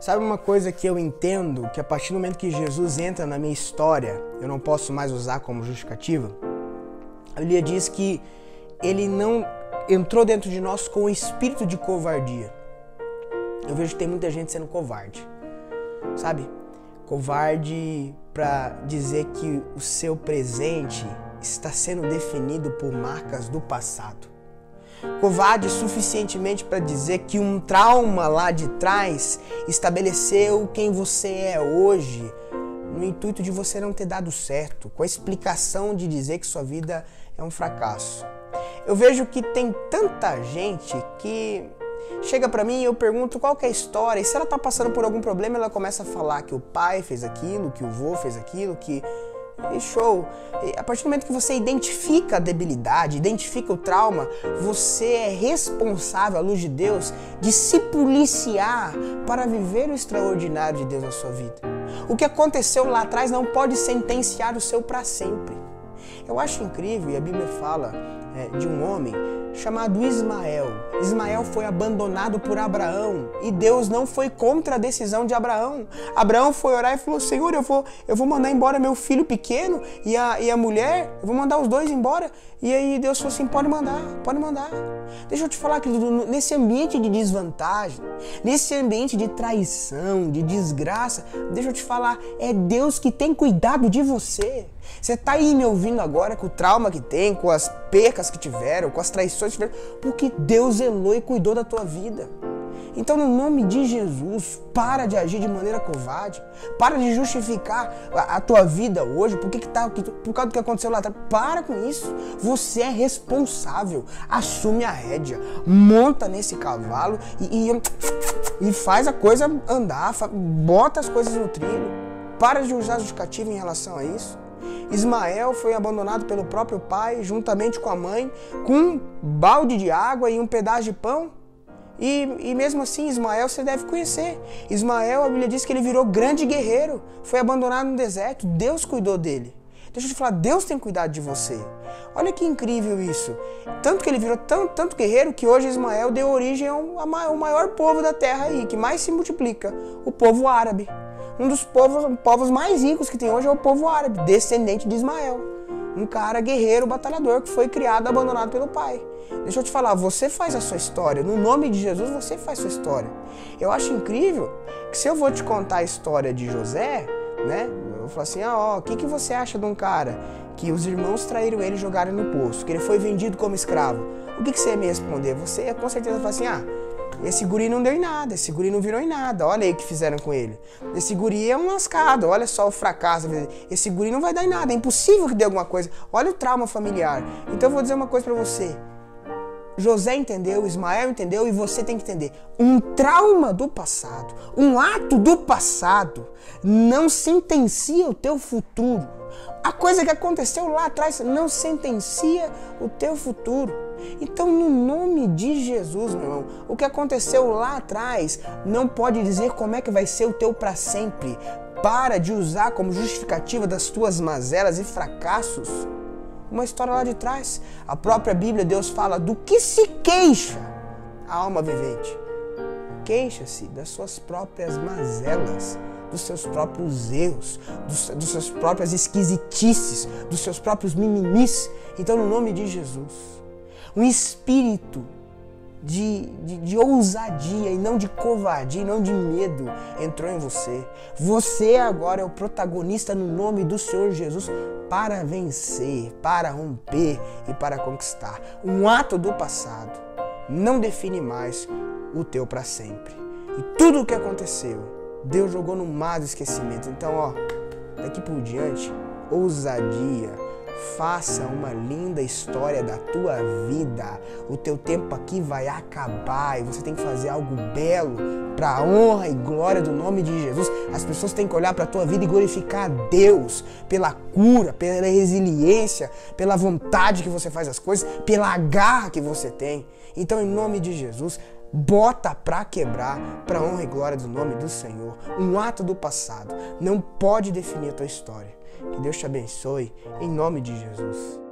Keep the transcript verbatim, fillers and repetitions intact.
Sabe uma coisa que eu entendo, que a partir do momento que Jesus entra na minha história, eu não posso mais usar como justificativa? A Bíblia diz que ele não entrou dentro de nós com o espírito de covardia. Eu vejo que tem muita gente sendo covarde, sabe? Covarde para dizer que o seu presente está sendo definido por marcas do passado. Covarde suficientemente para dizer que um trauma lá de trás estabeleceu quem você é hoje, no intuito de você não ter dado certo, com a explicação de dizer que sua vida é um fracasso. Eu vejo que tem tanta gente que chega pra mim e eu pergunto qual que é a história, e se ela tá passando por algum problema, ela começa a falar que o pai fez aquilo, que o vô fez aquilo, que... E show! E a partir do momento que você identifica a debilidade, identifica o trauma, você é responsável, à luz de Deus, de se policiar para viver o extraordinário de Deus na sua vida. O que aconteceu lá atrás não pode sentenciar o seu para sempre. Eu acho incrível, e a Bíblia fala é, de um homem chamado Ismael. Ismael foi abandonado por Abraão e Deus não foi contra a decisão de Abraão. Abraão foi orar e falou: Senhor, eu vou, eu vou mandar embora meu filho pequeno e a, e a mulher, eu vou mandar os dois embora. E aí Deus falou assim: pode mandar, pode mandar. Deixa eu te falar, querido, nesse ambiente de desvantagem, nesse ambiente de traição, de desgraça, deixa eu te falar, é Deus que tem cuidado de você. Você tá aí me ouvindo agora com o trauma que tem, com as percas que tiveram, com as traições que tiveram, porque Deus zelou e cuidou da tua vida. Então, no nome de Jesus, para de agir de maneira covarde, para de justificar a, a tua vida hoje, porque que tá, por causa do que aconteceu lá atrás. Para com isso, você é responsável, assume a rédea, monta nesse cavalo e, e, e faz a coisa andar, bota as coisas no trilho, para de usar justificativa em relação a isso. Ismael foi abandonado pelo próprio pai, juntamente com a mãe, com um balde de água e um pedaço de pão. E, e mesmo assim, Ismael você deve conhecer. Ismael, a Bíblia diz que ele virou grande guerreiro, foi abandonado no deserto, Deus cuidou dele. Deixa eu te falar, Deus tem cuidado de você. Olha que incrível isso. Tanto que ele virou tão, tanto guerreiro que hoje Ismael deu origem ao, ao maior povo da terra aí, que mais se multiplica, o povo árabe. Um dos povos, povos mais ricos que tem hoje é o povo árabe, descendente de Ismael. Um cara guerreiro, batalhador, que foi criado, abandonado pelo pai. Deixa eu te falar, você faz a sua história. No nome de Jesus, você faz a sua história. Eu acho incrível que se eu vou te contar a história de José, né? Eu vou falar assim, ah, ó, o que, que você acha de um cara que os irmãos traíram ele e jogaram no poço, que ele foi vendido como escravo? O que, que você ia me responder? Você ia com certeza falar assim, ah, esse guri não deu em nada, esse guri não virou em nada, olha aí o que fizeram com ele. Esse guri é um lascado, olha só o fracasso, esse guri não vai dar em nada, é impossível que dê alguma coisa, olha o trauma familiar. Então eu vou dizer uma coisa pra você, José entendeu, Ismael entendeu e você tem que entender, um trauma do passado, um ato do passado não sentencia o teu futuro. A coisa que aconteceu lá atrás não sentencia o teu futuro. Então, no nome de Jesus, meu irmão, o que aconteceu lá atrás não pode dizer como é que vai ser o teu para sempre. Para de usar como justificativa das tuas mazelas e fracassos uma história lá de trás. A própria Bíblia, Deus fala do que se queixa a alma vivente. Queixa-se das suas próprias mazelas, dos seus próprios erros, dos, dos seus próprias esquisitices, dos seus próprios mimimis. Então, no nome de Jesus, um espírito de, de, de ousadia e não de covardia, e não de medo entrou em você. Você agora é o protagonista no nome do Senhor Jesus para vencer, para romper e para conquistar. Um ato do passado não define mais o teu para sempre. E tudo o que aconteceu, Deus jogou no mar do esquecimento. Então, ó, daqui por diante, ousadia. Faça uma linda história da tua vida. O teu tempo aqui vai acabar e você tem que fazer algo belo para a honra e glória do nome de Jesus. As pessoas têm que olhar para a tua vida e glorificar a Deus pela cura, pela resiliência, pela vontade que você faz as coisas, pela garra que você tem. Então, em nome de Jesus, bota pra quebrar, pra honra e glória do nome do Senhor. Um ato do passado não pode definir a tua história. Que Deus te abençoe, em nome de Jesus.